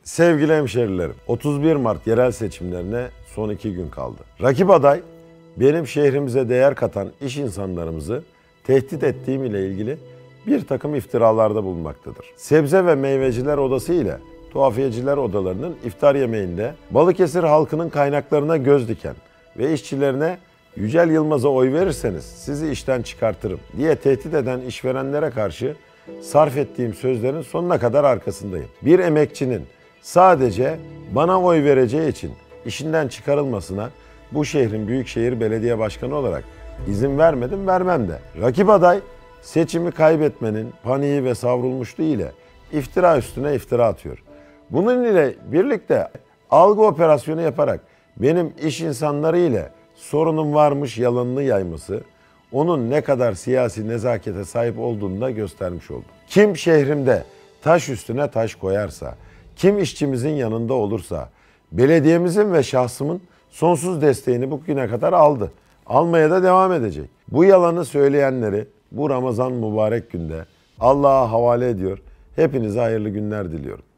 Sevgili hemşerilerim, 31 Mart yerel seçimlerine son 2 gün kaldı. Rakip aday, benim şehrimize değer katan iş insanlarımızı tehdit ettiğim ile ilgili bir takım iftiralarda bulunmaktadır. Sebze ve Meyveciler Odası ile Tuhafiyeciler Odaları'nın iftar yemeğinde Balıkesir halkının kaynaklarına göz diken ve işçilerine Yücel Yılmaz'a oy verirseniz sizi işten çıkartırım diye tehdit eden işverenlere karşı sarf ettiğim sözlerin sonuna kadar arkasındayım. Bir emekçinin sadece bana oy vereceği için işinden çıkarılmasına bu şehrin Büyükşehir Belediye Başkanı olarak izin vermedim, vermem de. Rakip aday seçimi kaybetmenin paniği ve savrulmuşluğu ile iftira üstüne iftira atıyor. Bunun ile birlikte algı operasyonu yaparak benim iş insanları ile sorunum varmış yalanını yayması, onun ne kadar siyasi nezakete sahip olduğunu da göstermiş oldu. Kim şehrimde taş üstüne taş koyarsa, kim işçimizin yanında olursa, belediyemizin ve şahsımın sonsuz desteğini bugüne kadar aldı. Almaya da devam edecek. Bu yalanı söyleyenleri bu Ramazan mübarek günde Allah'a havale ediyor. Hepinize hayırlı günler diliyorum.